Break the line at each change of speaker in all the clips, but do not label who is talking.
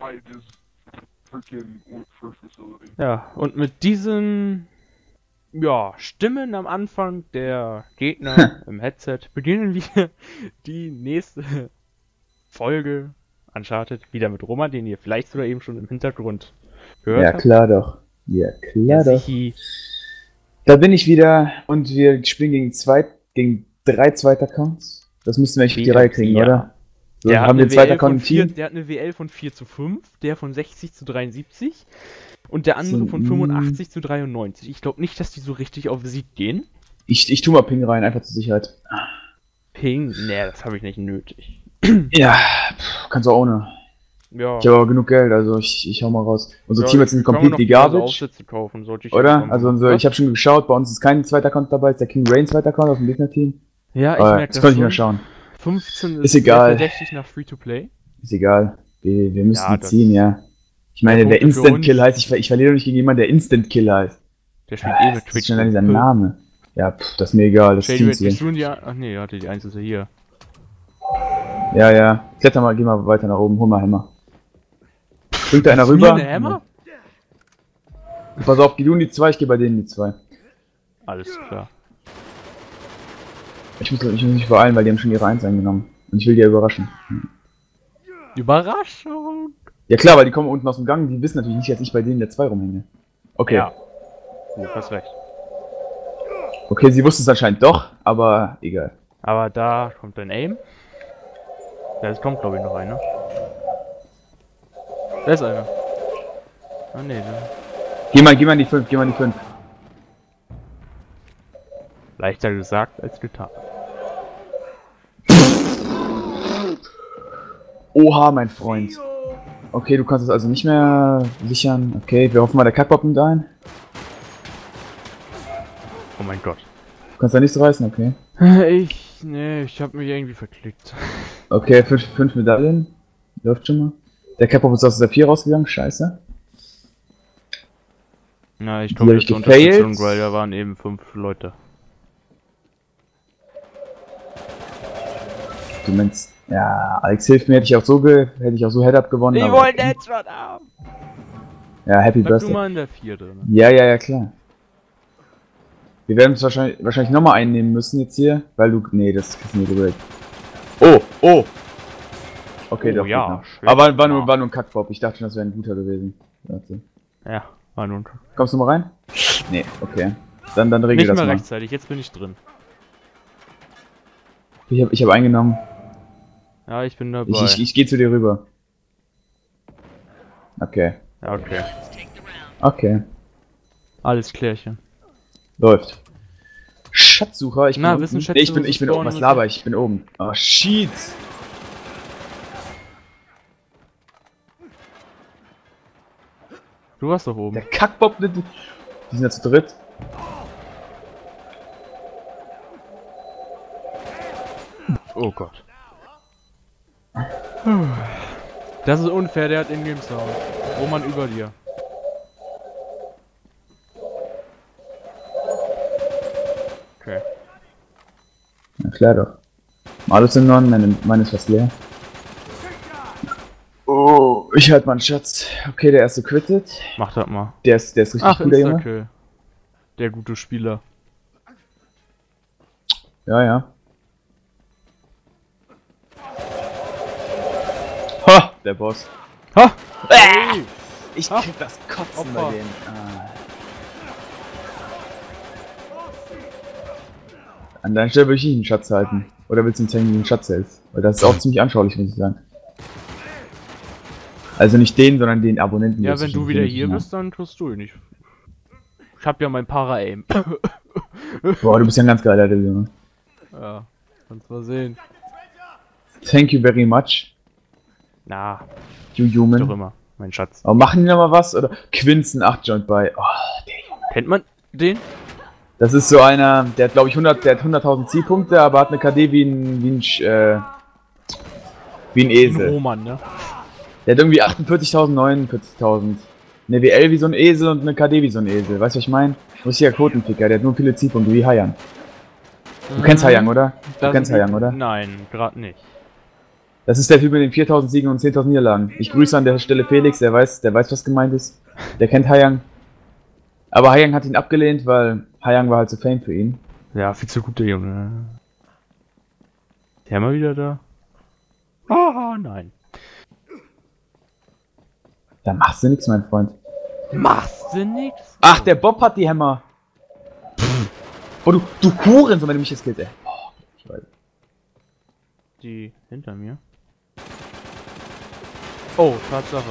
Ja, und mit diesen Stimmen am Anfang der Gegner im Headset beginnen wir die nächste Folge Uncharted wieder mit Roman, den ihr vielleicht sogar eben schon im Hintergrund gehört habt.
Ja, klar doch. Ja, klar
Der
doch.
Sichi.
Da bin ich wieder und wir spielen gegen 3 Zweiter-Accounts. Das müssten wir eigentlich auf die Reihe kriegen, oder? So,
Der hat
haben wir
eine
einen
WL
Zweiter-Account im Team?
Der hat eine WL von 4:5, der von 60:73 und der andere von 85:93. Ich glaube nicht, dass die so richtig auf Sieg gehen.
Ich tu mal Ping rein, einfach zur Sicherheit.
Ping? Nee, das habe ich nicht nötig.
Ja, kannst du auch ohne.
Ja.
Ich habe aber genug Geld, also ich hau mal raus. Unsere
Ja,
Teammates sind completely garbage.
Aufsätze kaufen, sollte ich
Oder? Also ich habe schon geschaut, bei uns ist kein zweiter Account dabei, ist der King Rain zweiter Account aus dem Gegner-Team.
Ja, ich
Aber
merke
das konnte ich mal schauen.
15
Ist egal.
verdächtig nach Free-to-Play.
Ist egal. Wir müssen
Ja,
die ziehen, ja. Ich meine,
Ja,
der
Punkte für
Instant-Kill heißt, ich verliere doch nicht gegen jemanden, der Instant-Kill heißt.
Der spielt
Ah,
mit
das ist
Twitch.
schon dieser Name. Ja, das ist mir egal, das
Shady
Team
Red
ziehen.
ja. Ach nee, ja, die 1 ist ja hier.
Ja. Kletter mal, geh mal weiter nach oben, hol mal Hammer. Bringt da einer
Ist mir
rüber?
eine Hammer?
Pass auf, geh du in die 2, ich geh bei denen in die 2.
Alles klar.
Ich muss mich beeilen, weil die haben schon ihre 1 eingenommen. Und ich will die ja überraschen.
Überraschung!
Ja klar, weil die kommen unten aus dem Gang, die wissen natürlich nicht, dass ich bei denen in der 2 rumhänge. Okay.
Ja. Du hast recht.
Okay, sie wussten es anscheinend doch, aber egal.
Aber da kommt ein Aim. Ja, es kommt glaube ich noch einer. Da ist einer. Ah nee, ne.
Geh mal in die 5, geh mal in die 5.
Leichter gesagt als getan.
Oha, mein Freund. Okay, du kannst es also nicht mehr sichern. Okay, wir hoffen mal, der Kackbob nimmt ein.
Oh mein Gott.
Du kannst da nichts reißen, okay.
Ich hab mich irgendwie verklickt.
Okay, 5 Medaillen. Läuft schon mal. Der Kackbob ist aus der 4 rausgegangen, scheiße.
Na, ich
Die
komme
hab
jetzt
ich
zur
gefailt.
Unterstützung, weil da waren eben 5 Leute.
Du meinst, ja, Alex hilft mir, hätte ich auch so Head-Up gewonnen.
Ich
aber-
wollte Headshot haben!
Ja, Happy
Bleib du
Birthday.
mal in der 4 drin.
Ja, klar. Wir werden uns wahrscheinlich nochmal einnehmen müssen jetzt hier, weil du. Nee, das kriegst du nicht direkt. Oh! Okay,
Oh,
doch.
ja,
Gegner.
schlecht.
Aber war nur ein Kackbob. Ich dachte schon, das wäre ein guter gewesen. Warte.
Ja, war nun.
Kommst du mal rein? Nee, okay. Dann regel
Nicht
das
mehr
mal.
rechtzeitig, jetzt bin ich drin.
Ich hab eingenommen.
Ja, ich bin dabei.
Ich gehe zu dir rüber. Okay.
Ja, okay.
Okay.
Alles klärchen.
Läuft. Schatzsucher, ich bin
Na,
unten.
wissen
Nee,
Schätze,
ich bin
wo sie
oben.
spawnen
Was
müssen?
laber ich? Ich bin oben. Oh, shit.
Du warst doch oben.
Der Kackbob, die sind ja zu dritt.
Oh Gott. Das ist unfair, der hat Ingame Sound. Roman über dir. Okay.
Na klar doch. Alles in Ordnung, meine ist fast leer. Oh, ich halt mal einen Schatz. Okay, der erste quittet.
Mach das mal.
Der ist richtig
Ach,
gut, der Junge.
Instakill. Der gute Spieler.
Ja. Ha, der Boss.
Ha!
Ich
Ha!
krieg das Kotzen
Opfer.
bei denen. Ah. An deiner Stelle würde ich nicht einen Schatz halten. Oder willst du uns hängen, wie einen Schatz hältst? Weil das ist auch ziemlich anschaulich, muss ich sagen. Also nicht den, sondern den Abonnenten.
Ja,
die
wenn du
sich
wieder
nicht
hier
mehr-
bist, dann tust du ihn nicht. Ich hab ja mein Para-Aim.
Boah, du bist ja ein ganz geiler der Junge.
Ja, kannst mal sehen.
Thank you very much,
Na,
you
doch
human.
immer, mein Schatz.
Aber machen die noch mal was? Oder Quinzen 8 Joint bei. Oh, der Junge.
Kennt man den?
Das ist so einer, der hat glaube ich 100.000 Zielpunkte, aber hat eine KD wie ein Esel.
Roman, ne?
Der hat irgendwie 48.000, 49.000. Eine WL wie so ein Esel und eine KD wie so ein Esel. Weißt du, was ich meine? Richtiger Quotenpicker, der hat nur viele Zielpunkte wie Hayan. Du kennst Hayan, oder? Du kennst Hayan, oder?
Nein, gerade nicht.
Das ist der Typ mit den 4000 Siegen und 10.000 Niederlagen. Ich grüße an der Stelle Felix, der weiß, was gemeint ist. Der kennt Haiyang. Aber Haiyang hat ihn abgelehnt, weil Haiyang war halt zu Fame für ihn.
Ja, viel zu gut, der Junge. Der mal wieder da. Ah, nein.
Da machst du nichts, mein Freund.
Machst du nix?
Ach, der Bob hat die Hämmer. Oh, du Hurensohn, wenn du mich jetzt killt, ey. Oh, ich weiß.
Die hinter mir. Oh, Tatsache.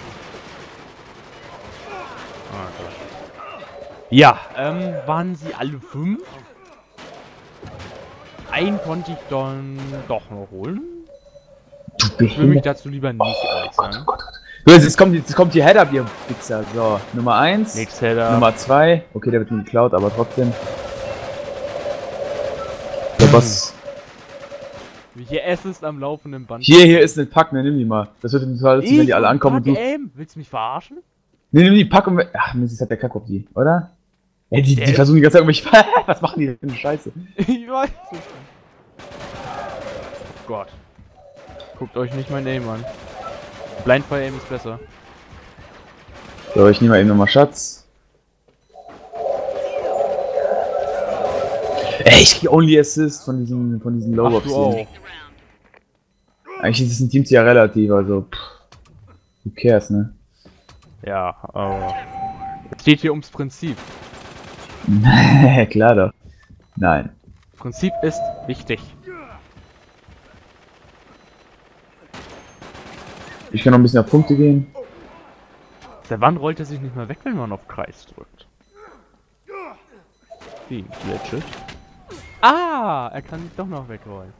Ah, Gott. Ja, waren sie alle 5? Einen konnte ich dann doch noch holen. Ich will mich dazu lieber nicht äußern.
Jetzt kommt die Header, ihr Wichser. So, Nummer 1.
Nächstes Header.
Nummer 2. Okay, der wird mir geklaut, aber trotzdem. Der Boss.
Hier ist am laufenden Band.
Hier ist eine Pack, ne, nimm die mal. Das wird total lustig, wenn die alle ankommen und du.
Willst du mich verarschen?
Ne, nimm die Pack und. Ach, Mist, hat der Kack auf die, oder? Ja, die versuchen die ganze Zeit mich. Was machen die denn für eine Scheiße?
Ich weiß es nicht. Oh Gott. Guckt euch nicht mein Aim an. Blindfire Aim ist besser.
So, ich nehme mal eben nochmal Schatz. Ey, ich krieg Only Assist von diesen Low-Ups hier. Eigentlich ist es ein Team ja relativ, also who cares, ne?
Ja, aber es steht hier ums Prinzip.
Klar doch. Nein.
Prinzip ist wichtig.
Ich kann noch ein bisschen auf Punkte gehen.
Der Wand rollt er sich nicht mehr weg, wenn man auf Kreis drückt. Wie legit. Ah, er kann sich doch noch wegrollen.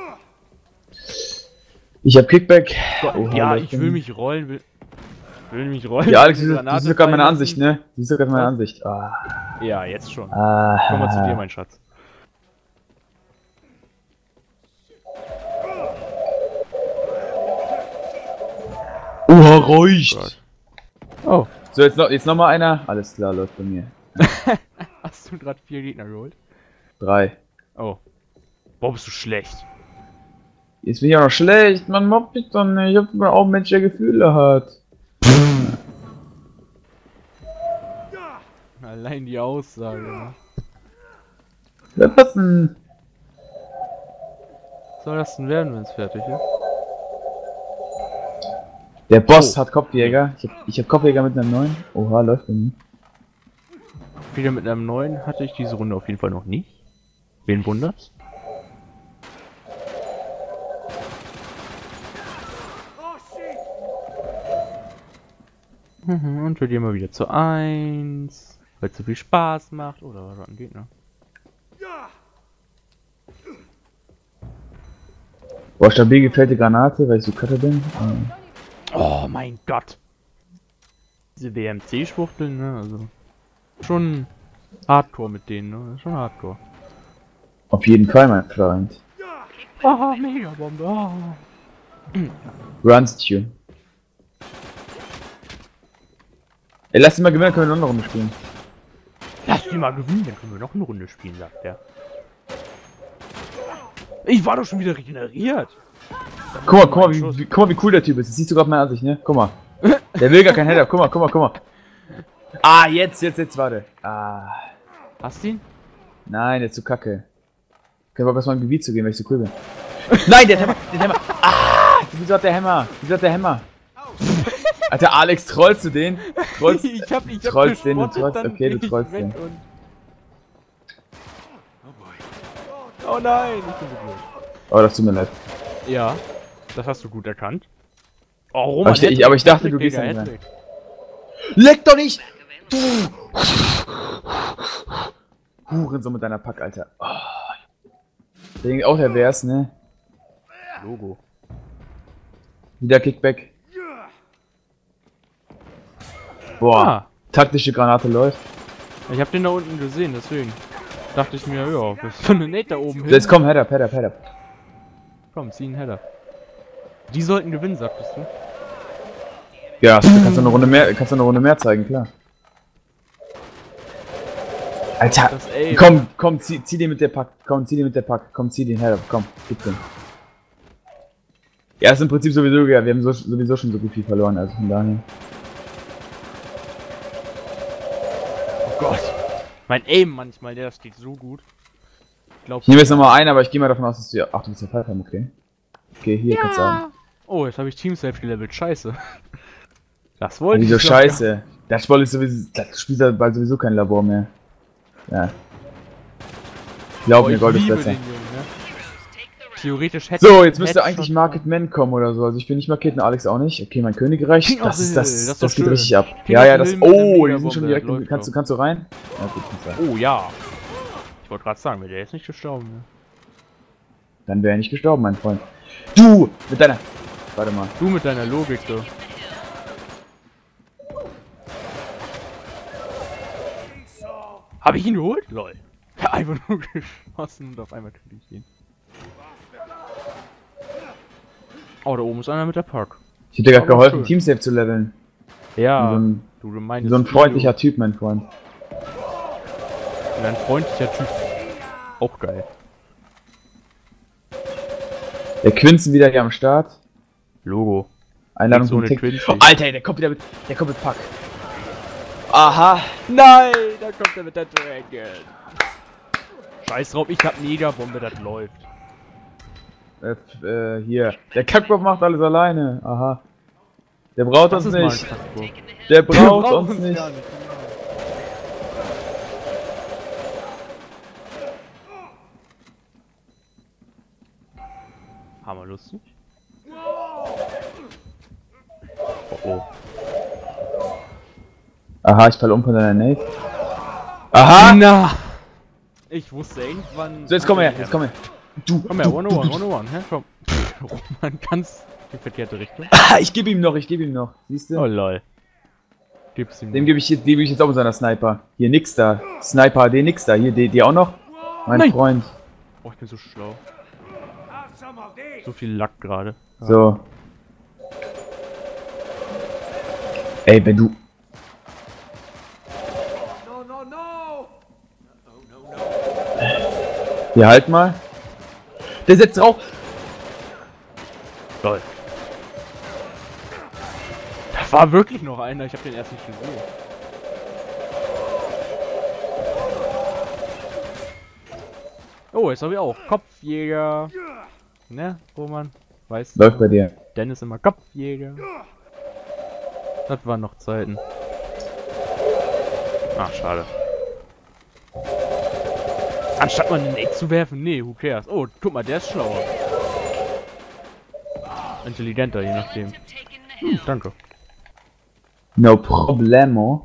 Ich hab Kickback.
Gott, ja, ich will mich rollen, will mich rollen.
Ja, Alex, das ist sogar meine Ansicht, ne? Das ist sogar meine Ansicht. Ah.
Ja, jetzt schon.
Ah.
Komm mal zu dir, mein Schatz.
Reicht!
Oh.
So, jetzt noch mal einer. Alles klar, läuft bei mir.
Hast du gerade 4 Gegner geholt?
3.
Oh. Boah, bist du schlecht.
Jetzt bin ich auch noch schlecht. Man mobbt mich doch nicht. Ich hab mal auch ein Mensch, der Gefühle hat.
Allein die Aussage. Ne?
Was denn?
Was soll das denn werden, wenn es fertig ist?
Der Boss hat Kopfjäger. Ich hab Kopfjäger mit einem neuen. Oha, läuft bei mir.
Wieder mit einem neuen hatte ich diese Runde auf jeden Fall noch nicht. Wen wundert's? Und wir gehen mal wieder zu 1. Weil es so viel Spaß macht. Oder war das ein Gegner?
Boah, stabil gefällt die Granate, weil ich so Cutter bin.
Oh mein Gott! Diese WMC-Schwuchteln, ne? Also. Schon Hardcore mit denen, ne? Schon Hardcore.
Auf jeden Fall, mein Freund.
Oh, Megabombe! Oh.
Runs you. Ey, lass ihn mal gewinnen, können wir noch eine Runde spielen.
Lass die mal gewinnen, dann können wir noch eine Runde spielen, sagt er. Ich war doch schon wieder regeneriert!
Guck mal, wie cool der Typ ist. Das siehst du gerade meine Ansicht, ne? Guck mal. Der will gar kein Header. Guck mal. Ah, jetzt, warte. Ah.
Hast du ihn?
Nein, der ist zu kacke. Kein Bock, erstmal im Gebiet zu gehen, weil ich so cool bin. Nein, der hat Hammer. Ah! Wieso hat der Hammer? Alter, Alex, trollst du den?
Ich hab
trollst den, okay, du trollst den.
Oh nein, ich bin so blöd.
Oh, das tut mir leid.
Ja, das hast du gut erkannt. Oh, Roman,
aber ich dachte, du gehst ja nicht rein. Leck doch nicht! Du! Hurensohn mit deiner Pack, Alter. Oh. Ich denke auch, der wär's, ne?
Logo.
Wieder Kickback. Boah, taktische Granate läuft.
Ich hab den da unten gesehen, deswegen dachte ich mir, ja, das ist so eine Nate da oben hin.
Jetzt komm, Header.
Komm, zieh einen Header. Die sollten gewinnen, sagtest du?
Ja, kannst du eine Runde mehr zeigen, klar. Alter, komm, zieh den mit der Pack. Komm, zieh den Header, komm, gib den. Ja, ist im Prinzip sowieso, ja, wir haben sowieso schon so gut viel verloren, also von daher.
Oh Gott. Mein Aim manchmal, der steht so gut.
Ich nehme jetzt nochmal ein, aber ich gehe mal davon aus, dass du... Ach, du bist ja Fallschirm, okay. Okay, hier kannst du sagen.
Oh, jetzt habe ich Team Safe gelevelt. Scheiße. Das wollte
Wieso
ich doch
scheiße? Das Spiel ist sowieso... Das spielt ja bald sowieso kein Labor mehr. Ja. Glaub mir, Gold ist
liebe
besser.
den Jungen, ne? Theoretisch hätte
So, jetzt müsste eigentlich Market Man kommen oder so. Also ich bin nicht markiert und Alex auch nicht. Okay, mein Königreich.
King of
Das
the
ist
Hill,
das.
das ist
Das
doch
geht
schön.
richtig ab.
King
Ja,
of
ja,
the
das.
Hill mit der
Oh, die sind
Megabombe,
schon direkt.
läuft
Kannst
doch.
du rein? Ja, gut, kannst du.
Oh ja. Ich wollte gerade sagen, der ist nicht gestorben, ne?
Dann wäre er nicht gestorben, mein Freund. Du! Mit deiner. Warte mal.
Du mit deiner Logik, du. Hab ich ihn geholt? Lol. Einfach nur geschossen und auf einmal krieg ich ihn. Oh, da oben ist einer mit der Park.
Ich hätte dir gerade
Aber
geholfen,
schön.
Team Safe zu leveln.
Ja,
So ein,
du gemeintes
so ein
Video.
freundlicher Typ, mein Freund.
Ein freundlicher Typ. Auch geil.
Der Quinzen wieder hier am Start.
Logo.
Einladung
Nichts
zum
ohne
Tick.
Quincy.
Oh, Alter, der kommt wieder mit. Der kommt mit Pack. Aha.
Nein, da kommt er mit der Dragon. Scheiß drauf, ich hab Megabombe, das läuft.
Hier. Der Kackbob macht alles alleine. Aha. Der braucht
Das
uns
ist mal
nicht.
ein Kackbob.
Der braucht
braucht
uns nicht.
gar nicht. Hammerlustig. Oh oh.
Aha, ich falle um von deiner Nate. Aha!
Na! Ich wusste irgendwann.
So, jetzt komm her, jetzt komm her. Du,
Komm her, 101, 101, hä? Komm. Roman, ganz die verkehrte Richtung.
Ah, ich gebe ihm noch. Siehst
Oh
du?
lol. Gib's ihm.
Dem gebe ich jetzt auch mit seiner Sniper. Hier, nix da. Sniper AD, nix da. Hier, die auch noch? Mein
Nein.
Freund.
Oh, ich bin so schlau. So viel Lack gerade.
So. Ey, wenn du... Hier, halt mal. Der setzt drauf.
Lol. Da war wirklich noch einer, ich hab den erst nicht gesehen. Oh, jetzt hab ich auch Kopfjäger. Ne, Roman? Weißt du?
Läuft bei dir.
Dennis immer Kopfjäger. Das waren noch Zeiten. Ach, schade. Anstatt mal einen Nate zu werfen, nee, who cares. Oh, guck mal, der ist schlauer. Intelligenter, je nachdem. Danke.
No problemo.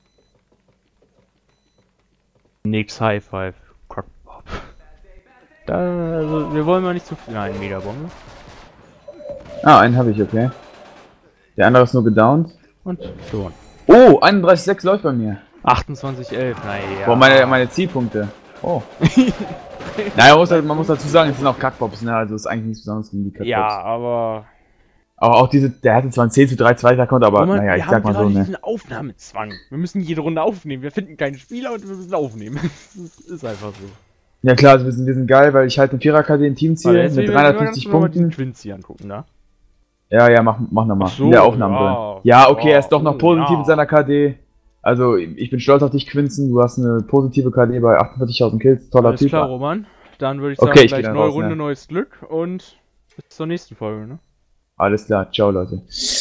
Nix High Five. Crackpop. Da, also, wir wollen mal nicht zu viel. Nein, Megabombe.
Ah, einen habe ich, okay. Der andere ist nur gedownt.
Und schon.
Oh, 31,6 läuft bei mir.
28,11, naja.
Boah, meine Zielpunkte. Oh. Naja, man muss dazu sagen, es sind auch Kackbobs, ne? Also ist eigentlich nichts Besonderes gegen die Kackbobs.
Ja, aber.
Aber auch der hatte zwar einen 10:3 Zweiter-Account, aber
Roman,
naja, ich
wir
sag
haben
mal so,
gerade
ne?
diesen Aufnahmezwang. Wir müssen jede Runde aufnehmen. Wir finden keinen Spieler und wir müssen aufnehmen. Das ist einfach so.
Ja klar, also wir sind geil, weil ich halt eine Vierer-KD im Teamziel mit 350 Punkten.
Quincy angucken, ne?
Ja, mach nochmal.
Ach so,
in der Aufnahme
ja.
drin. Ja, okay, er ist doch noch
Oh,
positiv
ja.
mit seiner KD. Also, ich bin stolz auf dich, Quinzen. Du hast eine positive KD bei 48.000 Kills. Toller
Alles
Typ.
klar, Roman. Dann würde ich sagen,
Okay, ich
gleich
geh dann
neue
raus,
Runde,
ne?
neues Glück und bis zur nächsten Folge, ne?
Alles klar, ciao Leute.